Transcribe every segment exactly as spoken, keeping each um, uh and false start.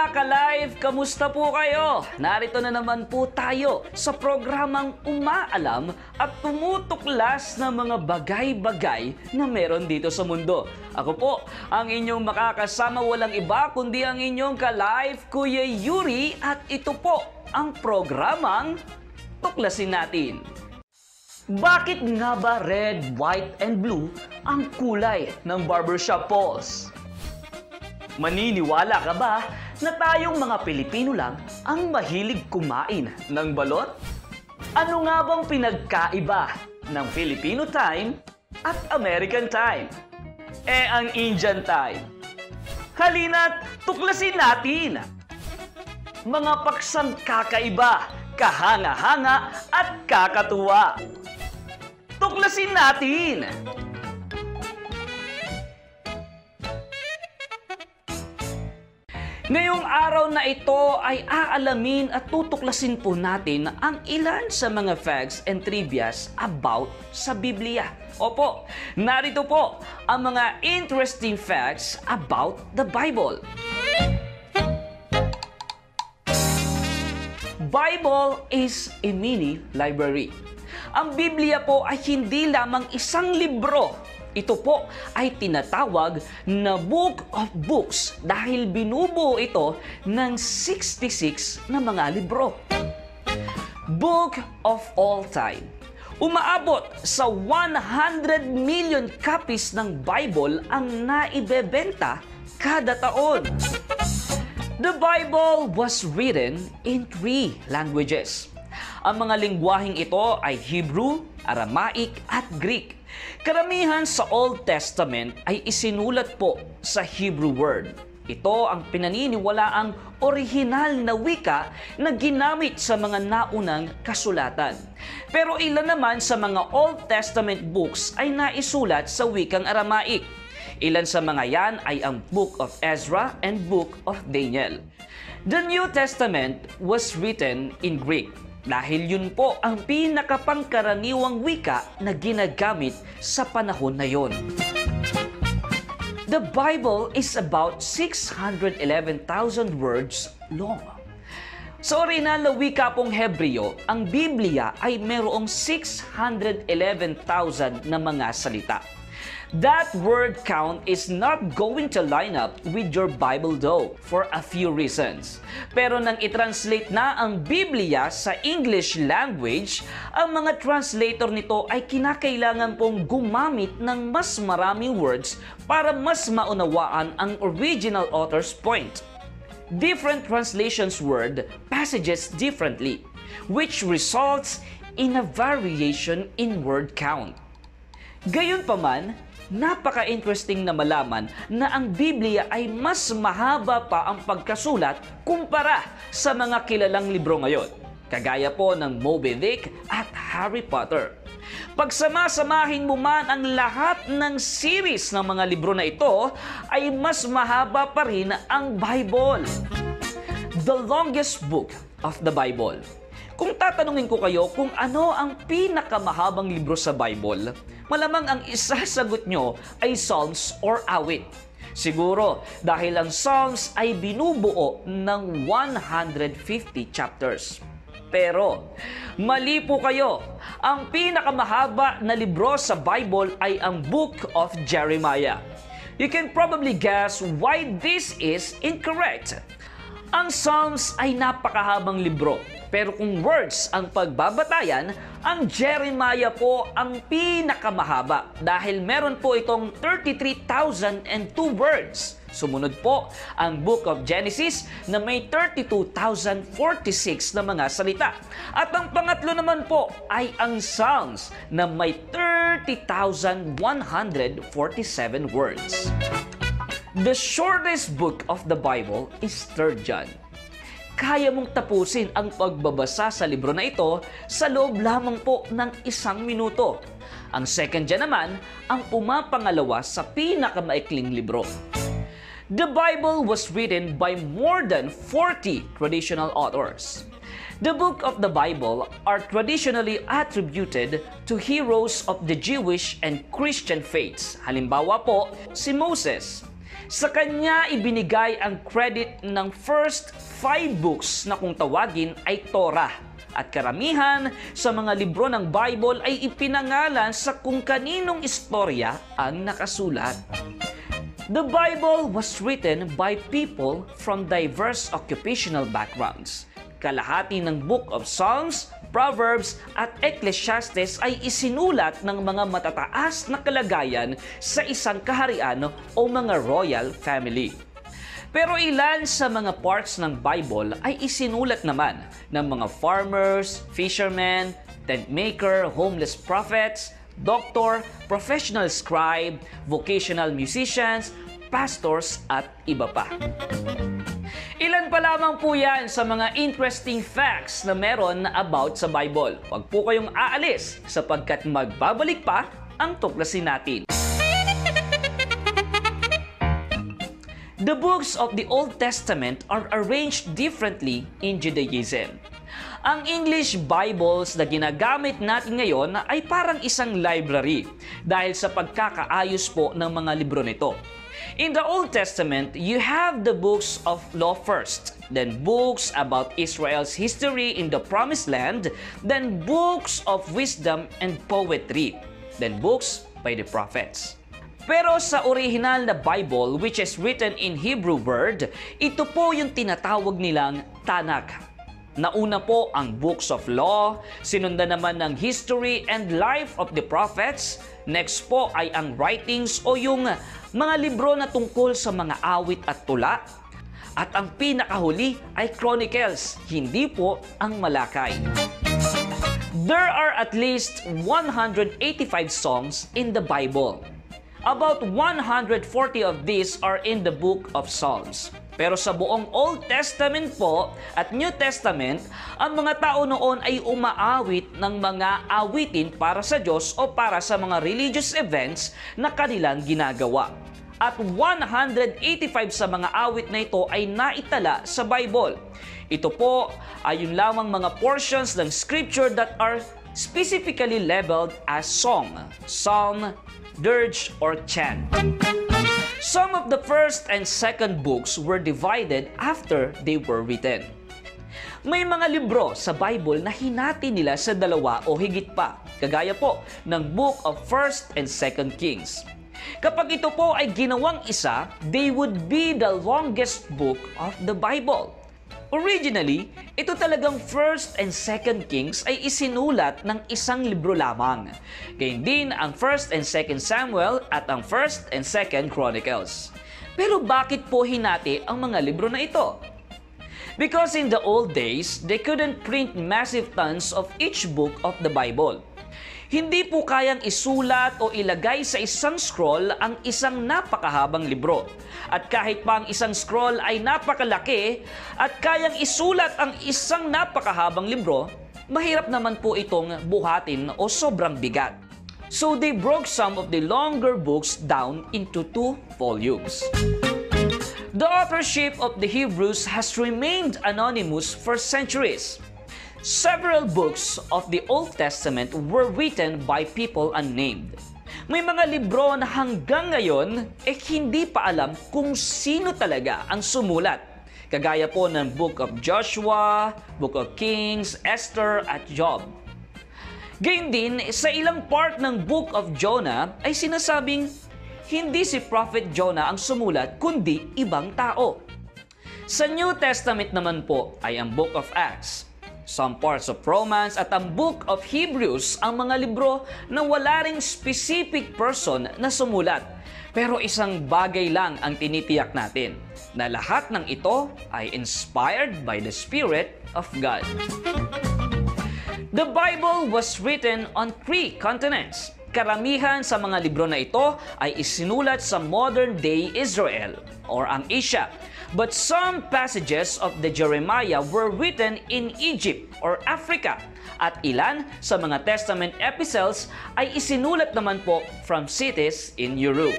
Mga ka-live, kamusta po kayo? Narito na naman po tayo sa programang umaalam at tumutuklas ng mga bagay-bagay na meron dito sa mundo. Ako po, ang inyong makakasama walang iba kundi ang inyong ka-live Kuya Yuri at ito po ang programang Tuklasin Natin. Bakit nga ba red, white, and blue ang kulay ng barbershop poles? Maniniwala ka ba na tayong mga Pilipino lang ang mahilig kumain ng balot? Ano nga bang pinagkaiba ng Filipino time at American time? Eh ang Indian time. Halina't tuklasin natin! Mga paksang kakaiba, kahanga-hanga at kakatuwa. Tuklasin natin! Ngayong araw na ito ay aalamin at tutuklasin po natin ang ilan sa mga facts and trivias about sa Biblia. Opo, narito po ang mga interesting facts about the Bible. Bible is a mini library. Ang Biblia po ay hindi lamang isang libro. Ito po ay tinatawag na Book of Books dahil binubuo ito ng sixty-six na mga libro. Book of All Time. Umaabot sa one hundred million copies ng Bible ang naibebenta kada taon. The Bible was written in three languages. Ang mga lingwaheng ito ay Hebrew, Aramaic at Greek. Karamihan sa Old Testament ay isinulat po sa Hebrew word. Ito ang pinaniniwalaang orihinal na wika na ginamit sa mga naunang kasulatan. Pero ilan naman sa mga Old Testament books ay naisulat sa wikang Aramaic. Ilan sa mga yan ay ang Book of Ezra and Book of Daniel. The New Testament was written in Greek. Dahil yun po ang pinakapangkaraniwang wika na ginagamit sa panahon na yon. The Bible is about six hundred eleven thousand words long. Sa orihinal na wika pong Hebreo, ang Biblia ay mayroong six hundred eleven thousand na mga salita. That word count is not going to line up with your Bible though, for a few reasons. Pero nang i-translate na ang Biblia sa English language, ang mga translator nito ay kinakailangan pong gumamit ng mas maraming words para mas maunawaan ang original author's point. Different translations word passages differently, which results in a variation in word count. Gayunpaman, napaka-interesting na malaman na ang Biblia ay mas mahaba pa ang pagkasulat kumpara sa mga kilalang libro ngayon, kagaya po ng Moby Dick at Harry Potter. Pagsamasamahin mo man ang lahat ng series ng mga libro na ito, ay mas mahaba pa rin ang Bible. The longest book of the Bible. Kung tatanungin ko kayo kung ano ang pinakamahabang libro sa Bible, malamang ang isasagot nyo ay Psalms or awit. Siguro dahil ang Psalms ay binubuo ng one hundred fifty chapters. Pero mali po kayo. Ang pinakamahaba na libro sa Bible ay ang Book of Jeremiah. You can probably guess why this is incorrect. Ang Psalms ay napakahabang libro. Pero kung words ang pagbabatayan, ang Jeremiah po ang pinakamahaba dahil meron po itong thirty-three thousand two words. Sumunod po ang Book of Genesis na may thirty-two thousand forty-six na mga salita. At ang pangatlo naman po ay ang Psalms na may thirty thousand one hundred forty-seven words. The shortest book of the Bible is Third John. Kaya mong tapusin ang pagbabasa sa libro na ito sa loob lamang po ng isang minuto. Ang Second John naman ang pumapangalawa sa pinakamaikling libro. The Bible was written by more than forty traditional authors. The book of the Bible are traditionally attributed to heroes of the Jewish and Christian faiths. Halimbawa po, si Moses, Sa kanya ibinigay ang credit ng first five books na kung tawagin ay Torah. At karamihan sa mga libro ng Bible ay ipinangalan sa kung kaninong istorya ang nakasulat. The Bible was written by people from diverse occupational backgrounds. Kalahati ng Book of Psalms, Proverbs at Ecclesiastes ay isinulat ng mga matataas na kalagayan sa isang kaharian o mga royal family. Pero ilan sa mga parts ng Bible ay isinulat naman ng mga farmers, fishermen, tent maker, homeless prophets, doctor, professional scribe, vocational musicians, pastors at iba pa. Ilan pa lamang po yan sa mga interesting facts na meron about sa Bible. Huwag po kayong aalis sapagkat magbabalik pa ang tuklasin natin. The books of the Old Testament are arranged differently in Judaism. Ang English Bibles na ginagamit natin ngayon ay parang isang library dahil sa pagkakaayos po ng mga libro nito. In the Old Testament, you have the books of law first, then books about Israel's history in the Promised Land, then books of wisdom and poetry, then books by the prophets. Pero sa original na Bible, which is written in Hebrew word, ito po yung tinatawag nilang Tanakh. Nauna po ang books of law, sinundan naman ng history and life of the prophets. Next po ay ang writings o yung mga libro na tungkol sa mga awit at tula. At ang pinakahuli ay Chronicles, hindi po ang Malakay. There are at least one hundred eighty-five songs in the Bible. About one hundred forty of these are in the book of Psalms. Pero sa buong Old Testament po at New Testament, ang mga tao noon ay umaawit ng mga awitin para sa Diyos o para sa mga religious events na kanilang ginagawa. At one hundred eighty-five sa mga awit na ito ay naitala sa Bible. Ito po ay yung lamang mga portions ng scripture that are specifically labeled as song, psalm, dirge, or chant. Some of the first and second books were divided after they were written. May mga libro sa Bible na hinati nila sa dalawa o higit pa, kagaya po ng Book of First and Second Kings. Kapag ito po ay ginawang isa, they would be the longest book of the Bible. Originally, ito talagang First and Second Kings ay isinulat ng isang libro lamang. Gayun din ang First and Second Samuel at ang First and Second Chronicles. Pero bakit po hinati ang mga libro na ito? Because in the old days, they couldn't print massive tons of each book of the Bible. Hindi po kayang isulat o ilagay sa isang scroll ang isang napakahabang libro. At kahit pa ang isang scroll ay napakalaki at kayang isulat ang isang napakahabang libro, mahirap naman po itong buhatin o sobrang bigat. So they broke some of the longer books down into two volumes. The authorship of the Hebrews has remained anonymous for centuries. Several books of the Old Testament were written by people unnamed. May mga libro na hanggang ngayon eh hindi pa alam kung sino talaga ang sumulat. Kagaya po ng Book of Joshua, Book of Kings, Esther at Job. Gayun din, sa ilang part ng Book of Jonah ay sinasabing hindi si Prophet Jonah ang sumulat kundi ibang tao. Sa New Testament naman po ay ang Book of Acts, some parts of Romans at ang Book of Hebrews ang mga libro na wala ring specific person na sumulat. Pero isang bagay lang ang tinitiyak natin, na lahat ng ito ay inspired by the Spirit of God. The Bible was written on three continents. Karamihan sa mga libro na ito ay isinulat sa modern-day Israel or ang Asia. But some passages of the Jeremiah were written in Egypt or Africa. At ilan sa mga Testament epistles ay isinulat naman po from cities in Europe.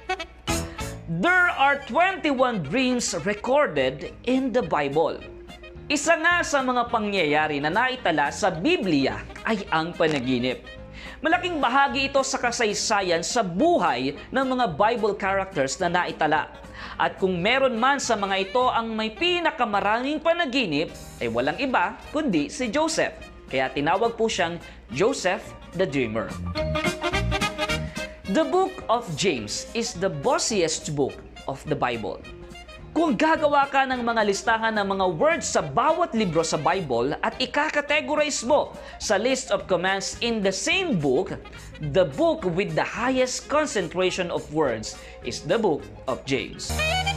There are twenty-one dreams recorded in the Bible. Isa nga sa mga pangyayari na naitala sa Biblia ay ang panaginip. Malaking bahagi ito sa kasaysayan sa buhay ng mga Bible characters na naitala. At kung meron man sa mga ito ang may pinakamaraming panaginip, ay walang iba kundi si Joseph. Kaya tinawag po siyang Joseph the Dreamer. The book of James is the bossiest book of the Bible. Kung gagawa ka ng mga listahan ng mga words sa bawat libro sa Bible at ikakategorize mo sa list of commands in the same book, the book with the highest concentration of words is the book of James.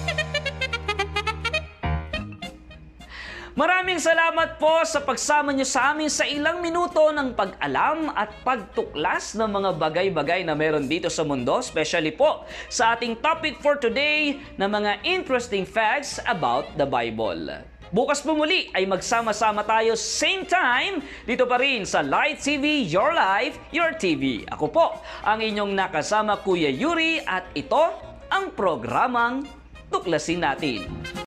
Maraming salamat po sa pagsama niyo sa amin sa ilang minuto ng pag-alam at pagtuklas ng mga bagay-bagay na meron dito sa mundo, especially po sa ating topic for today na mga interesting facts about the Bible. Bukas po muli ay magsama-sama tayo same time dito pa rin sa Light T V, Your Life, Your T V. Ako po ang inyong nakasama Kuya Yuri at ito ang programang Tuklasin Natin.